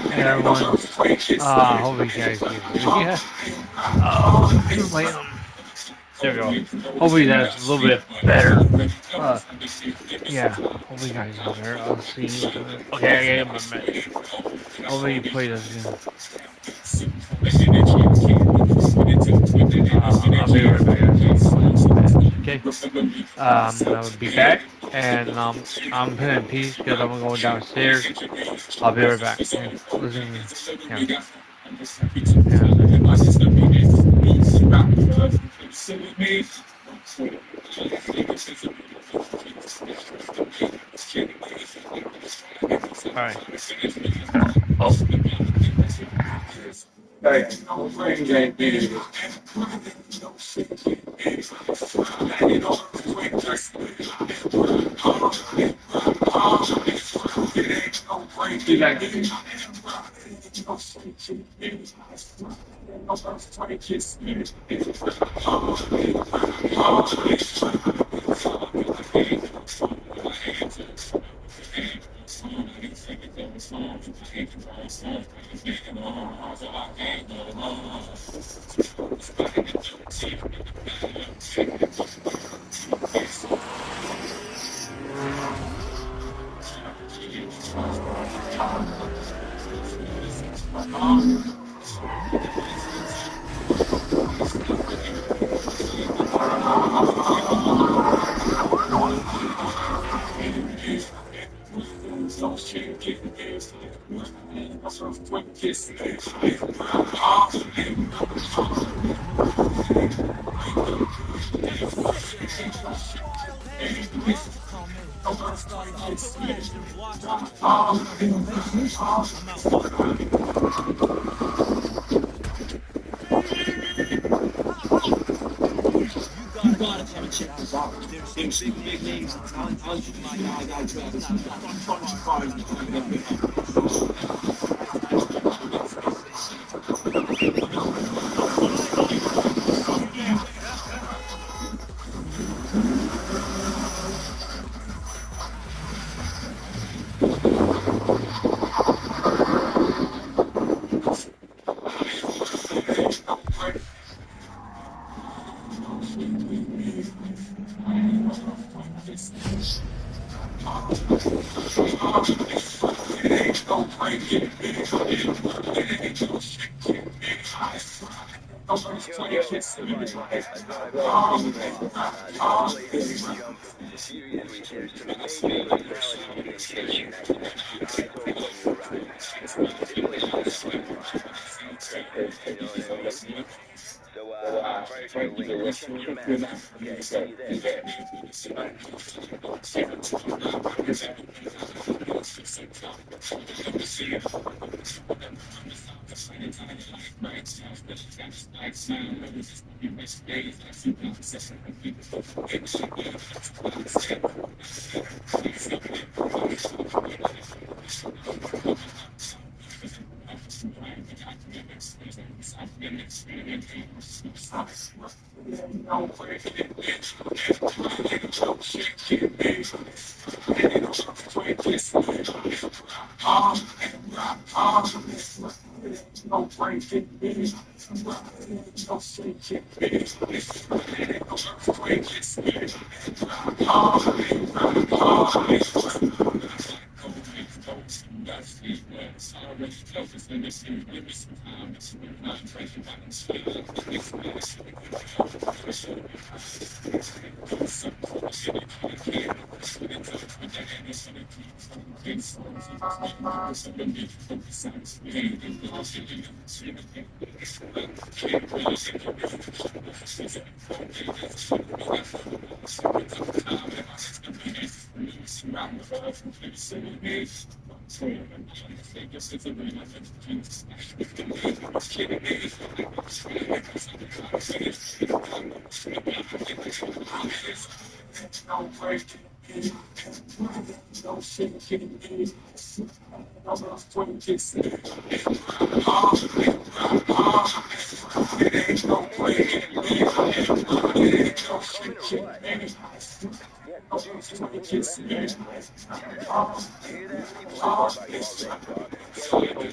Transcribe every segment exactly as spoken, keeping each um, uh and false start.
Hey everyone, uh, hope you guys can hear me. Yeah. Uh, let me turn my um. There we go. Hopefully that's a little bit better. Uh, yeah. Hopefully you guys are better. I'll see what's on it. Okay, I got my match. Hopefully you play this again. Uh, I'll be right back, guys. I'm playing my match. Okay. Um, I'll be back, and um, I'm playing peace because I'm going downstairs. I'll be right back. Okay. Listen to me. Yeah. Yeah. All right. Oh. Yo, yo, everybody, I thought I'd make a quick comment. Uh, this is Blazer from Jump. Seriously, there's some major personalities being taken eyes open when you arrive. This place is not fun to find. You know what I mean? So, uh, prior to your link, check your map. Okay, see you there. Yo, yo, yo, are you coming or what? Yeah, Juice twenty two, let's get it. You hear that? People are thought about you already, dog. Get on it.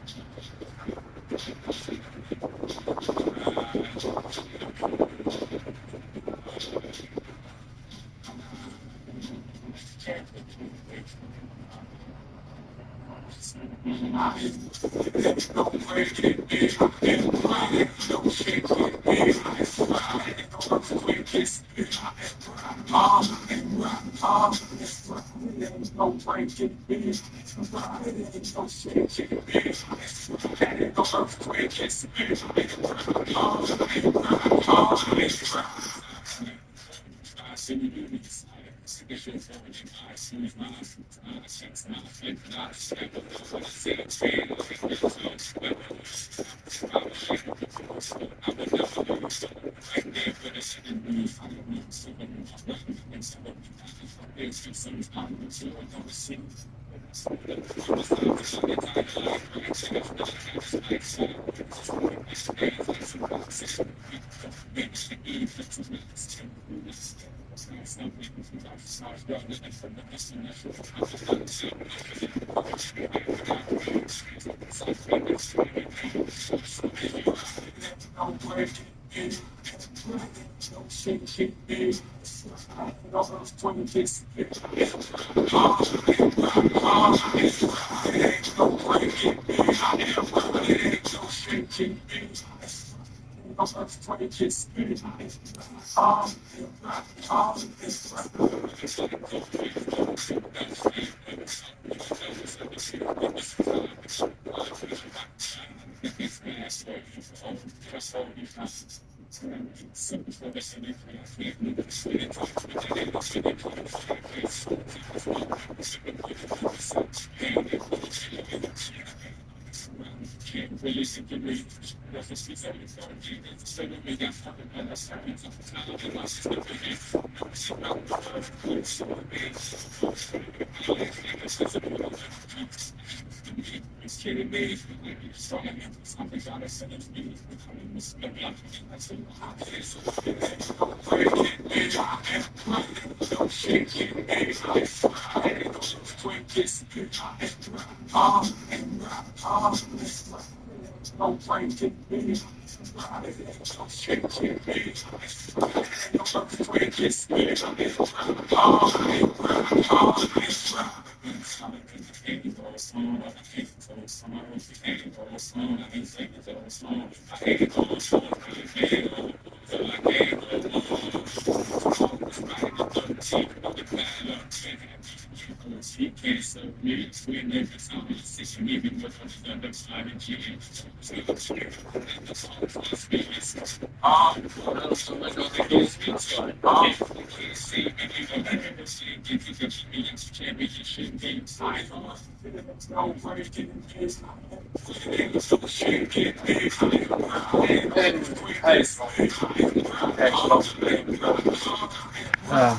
Uh,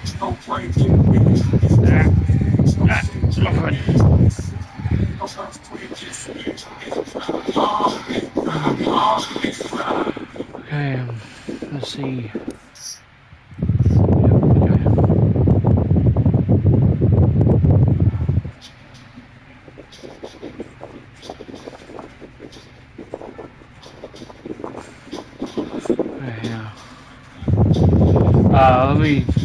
ah, my friend. Okay, um, let's see. Okay, yeah. Uh, let me